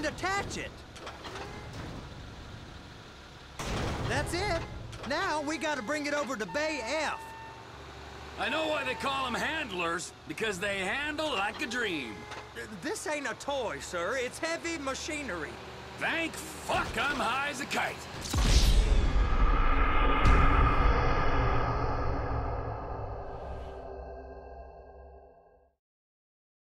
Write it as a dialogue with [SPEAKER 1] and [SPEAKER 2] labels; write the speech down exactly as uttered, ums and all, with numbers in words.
[SPEAKER 1] and attach it. That's it. Now we gotta bring it over to Bay F.
[SPEAKER 2] I know why they call them handlers, because they handle like a dream.
[SPEAKER 1] This ain't a toy, sir. It's heavy machinery.
[SPEAKER 2] Thank fuck I'm high as a kite.